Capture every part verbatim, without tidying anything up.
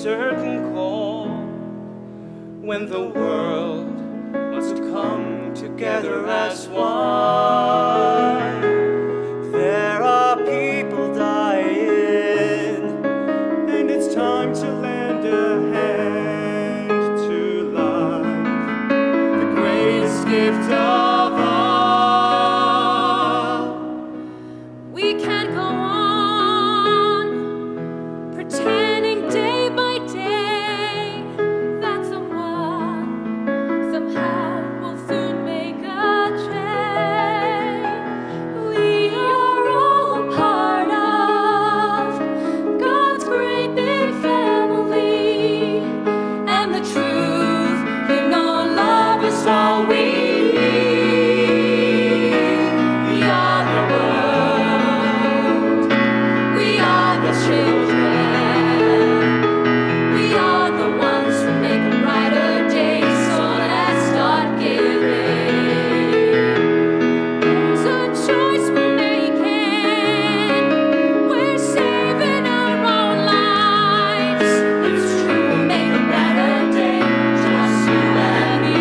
certain call, when the world must come together as one. There are people dying, and it's time to lend a hand to life, the greatest gift of all. We can't go on pretending day by day that someone somehow will soon make a change. We are all a part of God's great big family, and the truth, you know, love is all we need. We are the world, we are the children, we are the ones who make a brighter day, so let's start giving. There's a choice we're making, we're saving our own lives. It's true, we'll make a better day, just you and me.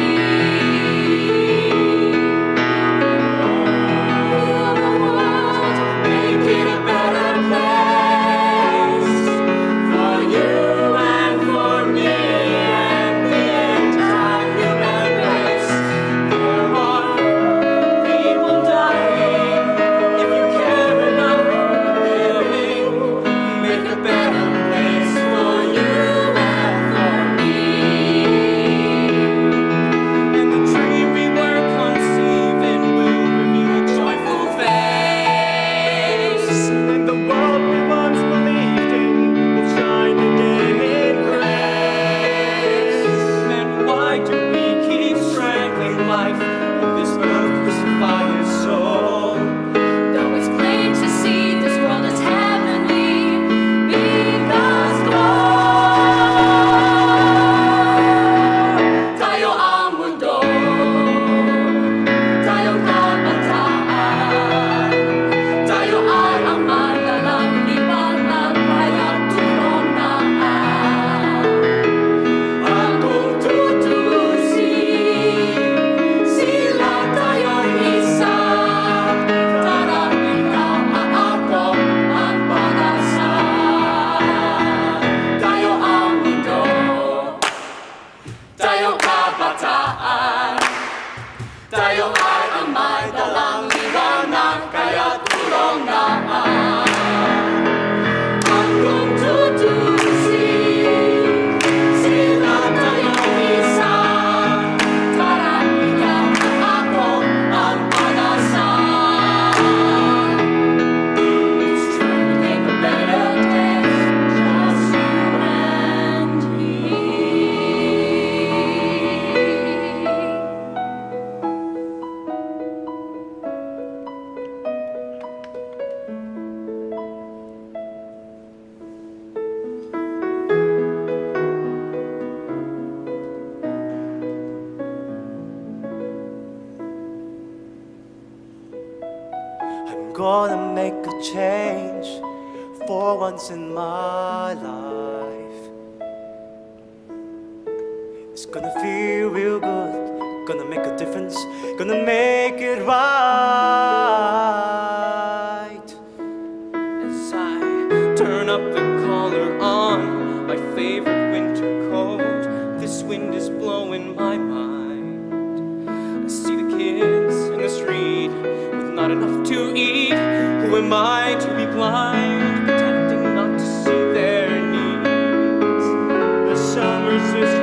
We are the world, make it a better place for you and for me and the entire human race. There are people dying. If you care enough for living, make a better place for you and for me. And the dream we were conceiving will reveal a joyful face, and the world we once believed in will shine again in grace. Then why do we keep strangling life in this earth crucify his soul? Though it's plain to see this world is heavenly, because Lord, tayo ang mundo, tayong kabataan, tayo ay ang madalang liwanag, kaya tulungan. At kung tutuusin, sila tayo'y isa. Tara, ikaw at ako ang pag-asa. Tayo ang mundo, tayong kabataan, tayo ay ang may dalang liwanag, kaya tulong na. At kung tutuusin, sila tayo'y isa. Tara, ikaw at ako ang pag-asa. It's true, we make a better day, just you and me. I'm gonna make a change for once in my life. It's gonna feel real good, gonna make a difference, gonna make it right. As I turn up the collar on my favorite winter coat, this wind is blowing my mind. I see the kids in the street with not enough to eat. Who am I to be blind, pretending not to see their needs? The summer's just